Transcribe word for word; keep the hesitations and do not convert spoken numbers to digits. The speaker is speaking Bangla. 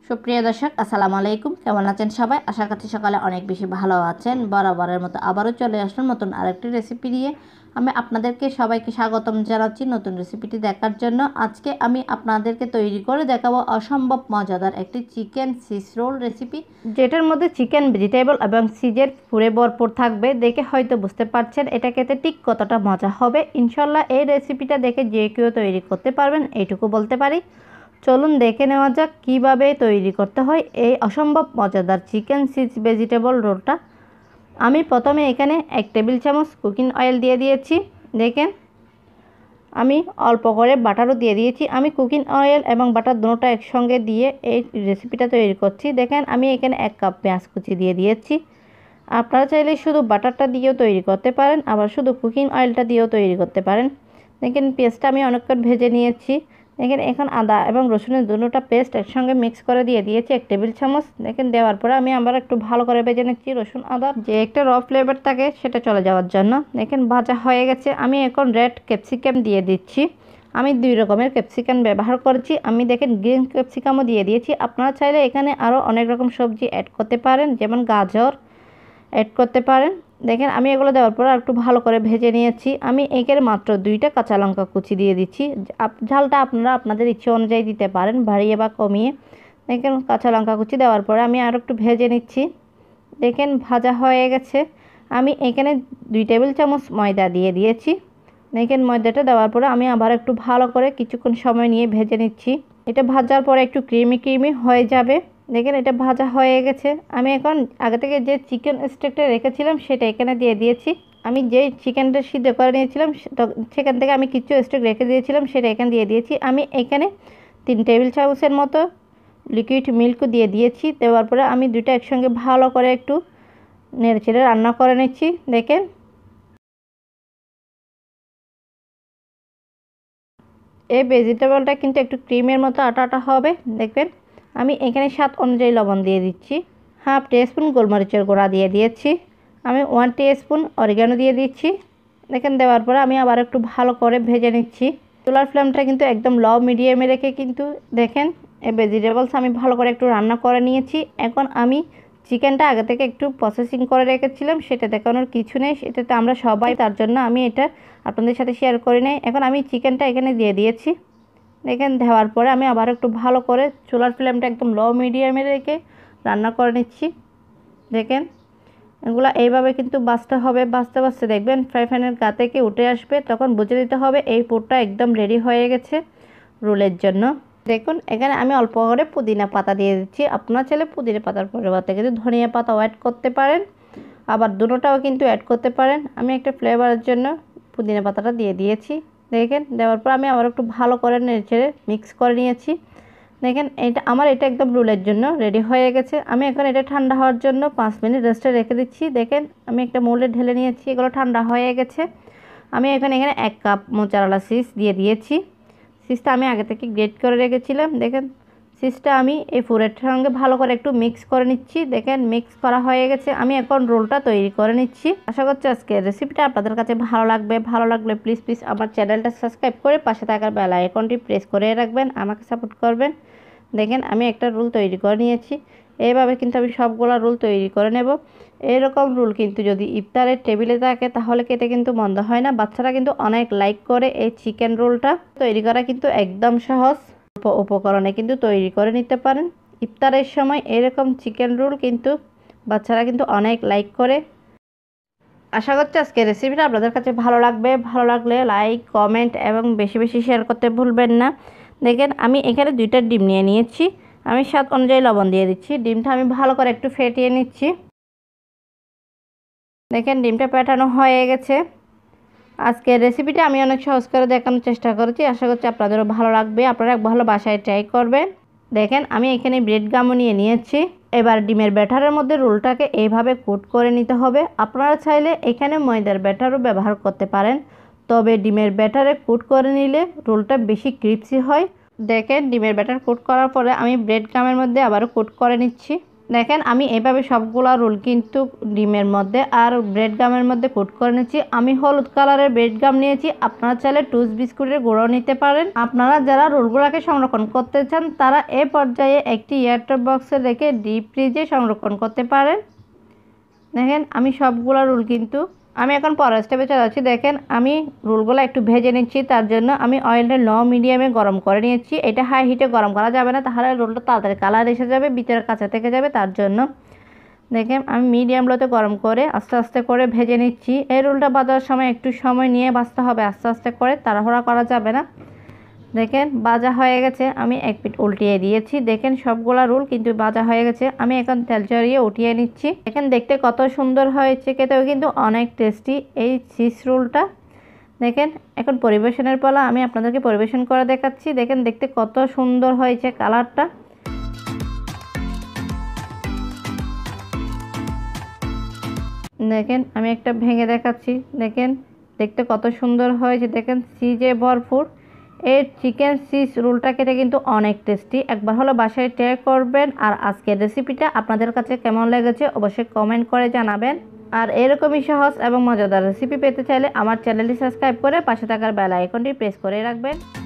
সুপ্রিয় দর্শক আসসালামু আলাইকুম, কেমন আছেন সবাই? আশা করছি সকালে অনেক বেশি ভালো আছেন। বরাবরের মতো আবারও চলে আসলাম নতুন আরেকটি রেসিপি নিয়ে। আমি আপনাদেরকে সবাইকে স্বাগতম জানাচ্ছি নতুন রেসিপিটি দেখার জন্য। আজকে আমি আপনাদেরকে তৈরি করে দেখাবো অসম্ভব মজাদার একটি চিকেন সিজ রোল রেসিপি, যেটার মধ্যে চিকেন, ভেজিটেবল এবং সিজের পুরে ভরপুর থাকবে। দেখে হয়তো বুঝতে পারছেন এটা খেতে ঠিক কতটা মজা হবে। ইনশাল্লাহ এই রেসিপিটা দেখে যে কেউ তৈরি করতে পারবেন, এইটুকু বলতে পারি। চলুন দেখে নেওয়া যাক কীভাবে তৈরি করতে হয় এই অসম্ভব মজাদার চিকেন সিজ ভেজিটেবল রোলটা। আমি প্রথমে এখানে এক টেবিল চামচ কুকিং অয়েল দিয়ে দিয়েছি। দেখেন আমি অল্প করে বাটারও দিয়ে দিয়েছি। আমি কুকিং অয়েল এবং বাটার দুটোটা একসঙ্গে দিয়ে এই রেসিপিটা তৈরি করছি। দেখেন আমি এখানে এক কাপ পেঁয়াজ কুচি দিয়ে দিয়েছি। আপনারা চাইলে শুধু বাটারটা দিয়েও তৈরি করতে পারেন, আবার শুধু কুকিং অয়েলটা দিয়েও তৈরি করতে পারেন। দেখেন পেঁয়াজটা আমি অনেকক্ষণ ভেজে নিয়েছি। দেখেন এখন আদা এবং রসুনের দুটোটা পেস্ট একসঙ্গে মিক্স করে দিয়ে দিয়েছি এক টেবিল চামচ। দেখেন দেওয়ার পরে আমি আবার একটু ভালো করে ভেজে নিচ্ছি রসুন আদার যে একটা র ফ্লেভার থাকে সেটা চলে যাওয়ার জন্য। দেখেন ভাজা হয়ে গেছে। আমি এখন রেড ক্যাপসিকাম দিয়ে দিচ্ছি। আমি দুই রকমের ক্যাপসিকাম ব্যবহার করেছি। আমি দেখেন গ্রিন ক্যাপসিকামও দিয়ে দিয়েছি। আপনারা চাইলে এখানে আরও অনেক রকম সবজি অ্যাড করতে পারেন, যেমন গাজর অ্যাড করতে পারেন। দেখেন আমি এগুলো দেওয়ার পর একটু ভালো করে ভেজে নিয়েছি। আমি এখানে মাত্র দুইটা কাঁচা লঙ্কা কুচি দিয়ে দিচ্ছি। ঝালটা আপনারা আপনাদের ইচ্ছে অনুযায়ী দিতে পারেন, বাড়িয়ে বা কমিয়ে। দেখেন কাঁচা লঙ্কা কুচি দেওয়ার পরে আমি আরও একটু ভেজে নিচ্ছি। দেখেন ভাজা হয়ে গেছে। আমি এখানে দুই টেবিল চামচ ময়দা দিয়ে দিয়েছি। দেখেন ময়দাটা দেওয়ার পরে আমি আবার একটু ভালো করে কিছুক্ষণ সময় নিয়ে ভেজে নিচ্ছি। এটা ভাজার পরে একটু ক্রিমি ক্রিমি হয়ে যাবে। দেখেন এটা ভাজা হয়ে গেছে। আমি এখন আগে থেকে যে চিকেন স্টেকটা রেখেছিলাম সেটা এখানে দিয়ে দিয়েছি। আমি যে চিকেনটা সিদ্ধ করে নিয়েছিলাম সেখান থেকে আমি কিছু স্টেক রেখে দিয়েছিলাম, সেটা এখানে দিয়ে দিয়েছি। আমি এখানে তিন টেবিল চামচের মতো লিকুইড মিল্ক দিয়ে দিয়েছি। দেওয়ার পরে আমি দুটো একসঙ্গে ভালো করে একটু নেড়ে চেড়ে রান্না করে নিচ্ছি। দেখেন এই ভেজিটেবলটা কিন্তু একটু ক্রিমের মতো আটা আটা হবে। দেখবেন আমি এখানে স্বাদ অনুযায়ী লবণ দিয়ে দিচ্ছি। হাফ টিস্পুন গোলমরিচের গুঁড়া দিয়ে দিয়েছি। আমি ওয়ান টিস্পুন অরিগানো দিয়ে দিচ্ছি। দেখেন দেওয়ার পরে আমি আবার একটু ভালো করে ভেজে নিচ্ছি। চুলার ফ্লেমটা কিন্তু একদম লো মিডিয়ামে রেখে কিন্তু দেখেন এই ভেজিটেবলস আমি ভালো করে একটু রান্না করে নিয়েছি। এখন আমি চিকেনটা আগে থেকে একটু প্রসেসিং করে রেখেছিলাম, সেটা দেখানোর কিছু নেই, সেটাতে আমরা সবাই, তার জন্য আমি এটা আপনাদের সাথে শেয়ার করে নেই। এখন আমি চিকেনটা এখানে দিয়ে দিয়েছি। দেখেন দেওয়ার পরে আমি আবার একটু ভালো করে চুলার ফ্লেমটা একদম লো মিডিয়ামে রেখে রান্না করে নিচ্ছি। দেখেন এগুলো এইভাবে কিন্তু বাছতে হবে। বাছতে বাছতে দেখবেন ফ্রাই প্যানের গা থেকে উঠে আসবে, তখন বুঝে দিতে হবে এই পুরটা একদম রেডি হয়ে গেছে রোলের জন্য। দেখুন এখানে আমি অল্প করে পুদিনা পাতা দিয়ে দিচ্ছি। আপনারা চাইলে পুদিনা পাতার পরিবর্তে কিন্তু ধনিয়া পাতাও অ্যাড করতে পারেন, আবার দুটোটাও কিন্তু অ্যাড করতে পারেন। আমি একটা ফ্লেভারের জন্য পুদিনা পাতাটা দিয়ে দিয়েছি। দেখেন দেওয়ার পর আমি আবার একটু ভালো করে নেড়ে মিক্স করে নিয়েছি। দেখেন এটা আমার এটা একদম রোলের জন্য রেডি হয়ে গেছে। আমি এখন এটা ঠান্ডা হওয়ার জন্য পাঁচ মিনিট রেস্টে রেখে দিচ্ছি। দেখেন আমি একটা মোল্ডে ঢেলে নিয়েছি, এগুলো ঠান্ডা হয়ে গেছে। আমি এখানে এখানে এক কাপ মোজারেলা চিজ দিয়ে দিয়েছি। চিজটা আমি আগে থেকে গ্রেট করে রেখেছিলাম। দেখেন চিজটা আমি এই পুরের সঙ্গে ভালো করে একটু মিক্স করে নিচ্ছি। দেখেন মিক্স করা হয়ে গেছে। আমি এখন রোলটা তৈরি করে নিচ্ছি। আশা করছি আজকের রেসিপিটা আপনাদের কাছে ভালো লাগবে। ভালো লাগলে প্লিজ প্লিজ আমার চ্যানেলটা সাবস্ক্রাইব করে পাশে থাকার বেল আইকনটি প্রেস করে রাখবেন, আমাকে সাপোর্ট করবেন। দেখেন আমি একটা রোল তৈরি করে নিয়েছি। এইভাবে কিন্তু আমি সবগুলো রোল তৈরি করে নেব। এরকম রোল কিন্তু যদি ইফতারের টেবিলে থাকে তাহলে খেতে কিন্তু মন্দ হয় না। বাচ্চারা কিন্তু অনেক লাইক করে। এই চিকেন রোলটা তৈরি করা কিন্তু একদম সহজ, অল্প উপকরণে কিন্তু তৈরি করে নিতে পারেন। ইফতারের সময় এরকম চিকেন রোল কিন্তু বাচ্চারা কিন্তু অনেক লাইক করে। আশা করছি আজকের রেসিপিটা আপনাদের কাছে ভালো লাগবে। ভালো লাগলে লাইক, কমেন্ট এবং বেশি বেশি শেয়ার করতে ভুলবেন না। দেখেন আমি এখানে দুইটা ডিম নিয়ে নিয়েছি। আমি স্বাদ অনুযায়ী লবণ দিয়ে দিচ্ছি। ডিমটা আমি ভালো করে একটু ফেটিয়ে নিচ্ছি। দেখেন ডিমটা পেটানো হয়ে গেছে। আজকের রেসিপিটা আমি অনেক সহজ করে দেখানোর চেষ্টা করেছি। আশা করছি আপনাদেরও ভালো লাগবে, আপনারা ভালো বাসায় ট্রাই করবেন। দেখেন আমি এখানে ব্রেড গামও নিয়ে নিয়েছি। এবার ডিমের ব্যাটারের মধ্যে রোলটাকে এইভাবে কোট করে নিতে হবে। আপনারা চাইলে এখানে ময়দার ব্যাটারও ব্যবহার করতে পারেন, তবে ডিমের ব্যাটারে কোট করে নিলে রোলটা বেশি ক্রিপসি হয়। দেখেন ডিমের ব্যাটার কোট করার পরে আমি ব্রেড গামের মধ্যে আবারও কোট করে নিচ্ছি। দেখেন আমি এভাবে সবগুলা রোল কিন্তু ডিমের মধ্যে আর ব্রেড গামের মধ্যে কোট করে নিয়েছি। আমি হলুদ কালারের ব্রেড গাম নিয়েছি, আপনারা চাইলে টুস বিস্কুটের গুঁড়ো নিতে পারেন। আপনারা যারা রোলগুলোকে সংরক্ষণ করতে চান তারা এ পর্যায়ে একটি এয়ারটাইট বক্সে রেখে ডিপ ফ্রিজে সংরক্ষণ করতে পারেন। দেখেন আমি সবগুলা রোল কিন্তু আমি এখন পরের স্টেপে চলে যাচ্ছি। দেখেন আমি রোলগুলো একটু ভেজে নিচ্ছি, তার জন্য আমি অয়েলটা লো মিডিয়ামে গরম করে নিয়েছি। এটা হাই হিটে গরম করা যাবে না, তাহলে রোলটা তাড়াতাড়ি কালার এসে যাবে, ভিতরে কাঁচা থেকে যাবে। তার জন্য দেখেন আমি মিডিয়াম লোতে গরম করে আস্তে আস্তে করে ভেজে নিচ্ছি। এই রোলটা ভাজার সময় একটু সময় নিয়ে ভাজতে হবে, আস্তে আস্তে করে, তাড়াহুড়া করা যাবে না। দেখেন ভাজা হয়ে গেছে, আমি এক পিঠ উল্টিয়ে দিয়েছি। দেখেন সবগুলা রোল কিন্তু ভাজা হয়ে গেছে, আমি এখন তেল চড়িয়ে উঠিয়ে নিচ্ছি। দেখেন দেখতে কত সুন্দর হয়েছে, খেতেও কিন্তু অনেক টেস্টি এই চিজ রোলটা। দেখেন এখন পরিবেশনের পালা, আমি আপনাদেরকে পরিবেশন করে দেখাচ্ছি। দেখেন দেখতে কত সুন্দর হয়েছে কালারটা। দেখেন আমি একটা ভেঙে দেখাচ্ছি। দেখেন দেখতে কত সুন্দর হয়েছে, দেখেন চিজে ভরপুর। এই চিকেন চিজ রোলটা খেতে কিন্তু অনেক টেস্টি, একবার হলো বাসায় ট্রাই করবেন। আর আজকের রেসিপিটা আপনাদের কাছে কেমন লেগেছে অবশ্যই কমেন্ট করে জানাবেন। আর এরকমই সহজ এবং মজাদার রেসিপি পেতে চাইলে আমার চ্যানেলটি সাবস্ক্রাইব করে পাশে থাকার বেল আইকনটি প্রেস করে রাখবেন।